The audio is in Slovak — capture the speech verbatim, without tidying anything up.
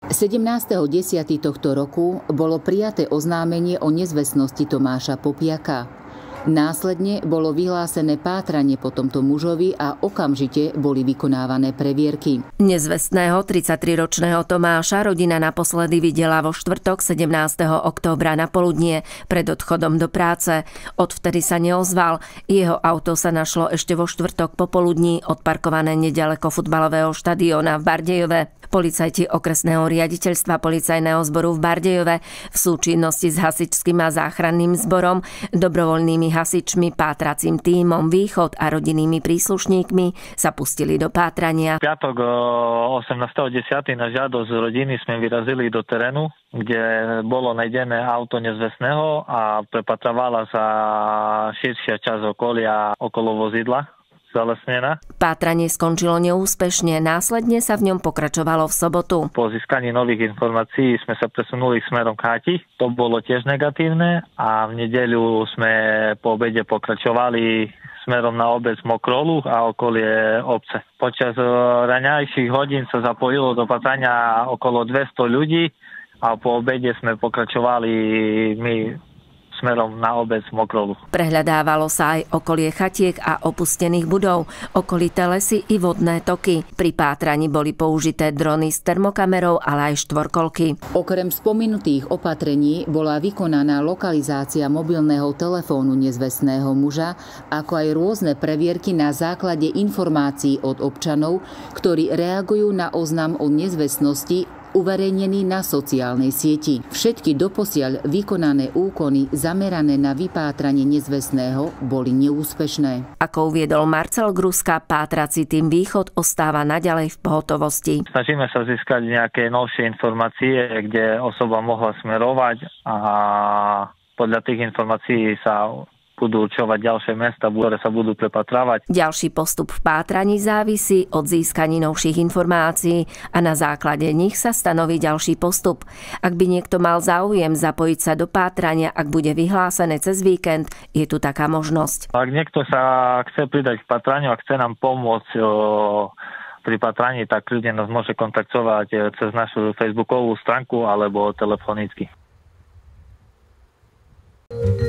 sedemnásteho októbra tohto roku bolo prijaté oznámenie o nezvestnosti Tomáša Popiaka. Následne bolo vyhlásené pátranie po tomto mužovi a okamžite boli vykonávané previerky. Nezvestného tridsaťtriročného Tomáša rodina naposledy videla vo štvrtok sedemnásteho októbra na poludnie pred odchodom do práce. Odvtedy sa neozval. Jeho auto sa našlo ešte vo štvrtok popoludní odparkované neďaleko futbalového štadióna v Bardejove. Policajti okresného riaditeľstva policajného zboru v Bardejove v súčinnosti s hasičským a záchranným zborom, dobrovoľnými hasičmi, pátracím tímom Východ a rodinnými príslušníkmi sa pustili do pátrania. Piatok osemnásteho októbra na žiadosť rodiny sme vyrazili do terénu, kde bolo nájdené auto nezvestného a prepatrovala sa širšia časť okolia okolo vozidla zalesnená. Pátranie skončilo neúspešne, následne sa v ňom pokračovalo v sobotu. Po získaní nových informácií sme sa presunuli smerom k Hati. To bolo tiež negatívne a v nedeľu sme po obede pokračovali smerom na obec Mokrolu a okolie obce. Počas raňajších hodín sa zapojilo do pátrania okolo dvesto ľudí a po obede sme pokračovali my smerom na obec Mokrolu. Prehľadávalo sa aj okolie chatiek a opustených budov, okolité lesy i vodné toky. Pri pátraní boli použité drony s termokamerou, ale aj štvorkolky. Okrem spomenutých opatrení bola vykonaná lokalizácia mobilného telefónu nezvestného muža, ako aj rôzne previerky na základe informácií od občanov, ktorí reagujú na oznam o nezvestnosti uverejnený na sociálnej sieti. Všetky doposiaľ vykonané úkony zamerané na vypátranie nezvestného boli neúspešné. Ako uviedol Marcel Gruska, pátrací tým Východ ostáva naďalej v pohotovosti. Snažíme sa získať nejaké novšie informácie, kde osoba mohla smerovať a podľa tých informácií sa budú určovať ďalšie mesta, ktoré sa budú prepatravať. Ďalší postup v pátraní závisí od získaní novších informácií a na základe nich sa stanoví ďalší postup. Ak by niekto mal záujem zapojiť sa do pátrania, ak bude vyhlásené cez víkend, je tu taká možnosť. Ak niekto sa chce pridať k pátraniu a chce nám pomôcť o, pri pátraní, tak ľudia nás môže kontaktovať cez našu facebookovú stránku alebo telefonicky.